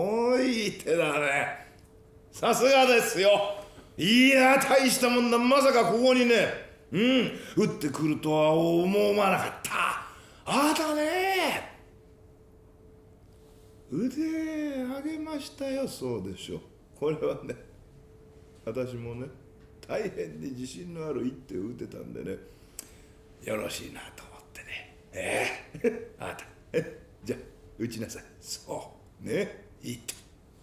おいい手だね。さすがですよ。いや大したもんだ。まさかここにね、打ってくるとは思わなかった。あなたね、腕上げましたよ。そうでしょう。これはね、私もね、大変に自信のある一手を打てたんでね、よろしいなと思ってね。あなた、じゃあ打ちなさい。そうね、いい手。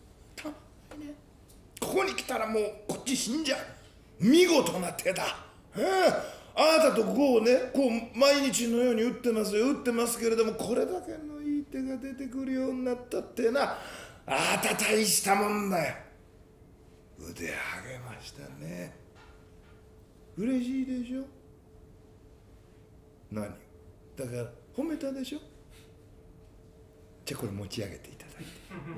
ここに来たらもうこっち死んじゃう。見事な手だ。あなたとこうね、こう毎日のように打ってますよ。打ってますけれども、これだけのいい手が出てくるようになったってな、あなた大したもんだよ。腕上げましたね。嬉しいでしょ。何だから褒めたでしょ。じゃあこれ持ち上げていただいて。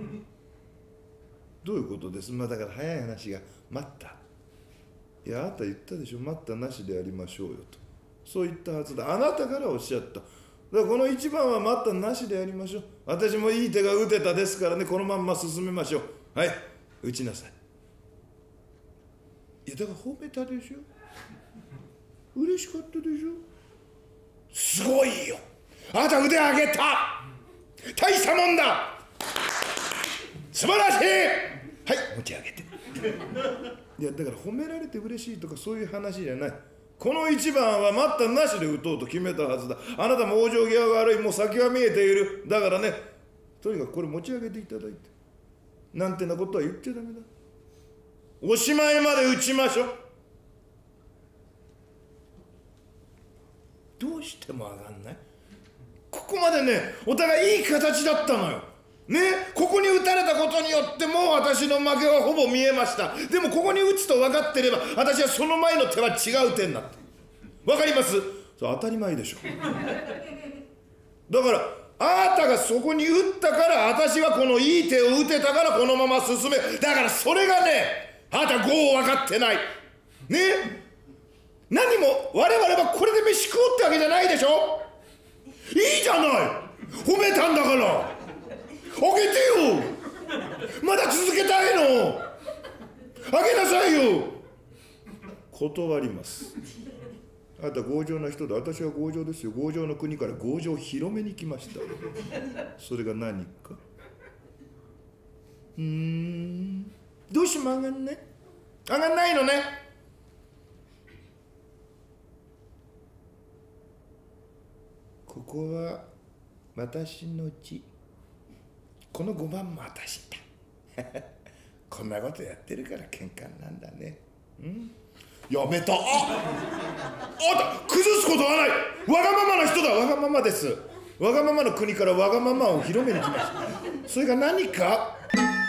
どういうことです。だから早い話が待った。いや、あなた言ったでしょ。待ったなしでやりましょうよと。そう言ったはずだ。あなたからおっしゃった。だからこの一番は待ったなしでやりましょう。私もいい手が打てたですからね、このまんま進めましょう。はい、打ちなさい。いや、だから褒めたでしょ。嬉しかったでしょ。すごいよ。あなた腕上げた。大したもんだ。素晴らしい。はい、持ち上げて。いや、だから褒められて嬉しいとかそういう話じゃない。この一番は待ったなしで打とうと決めたはずだ。あなたも往生際が悪い。もう先は見えている。だからね、とにかくこれ持ち上げていただいて、なんてなことは言っちゃダメだ。おしまいまで打ちましょう。どうしても上がんない。ここまでね、お互いいい形だったのよ。ね、ここに打たれたことによってもう私の負けはほぼ見えました。でもここに打つと分かってれば、私はその前の手は違う手になった。分かります？それ当たり前でしょ。だからあなたがそこに打ったから、私はこのいい手を打てたからこのまま進め。だからそれがね、あなた5を分かってないね。何も我々はこれで飯食おうってわけじゃないでしょ。いいじゃない、褒めたんだから。あげてよ。まだ続けたいの。あげなさいよ。断ります。あなた強情な人だ。私は強情ですよ。強情の国から強情を広めに来ました。それが何か。どうしても上がんない。上がんないのね。ここは私の地。この5番も私だ。こんなことやってるから喧嘩なんだね。やめた。あんた崩すことはない。わがままな人だ。わがままです。わがままの国からわがままを広めに来ました。それが何か。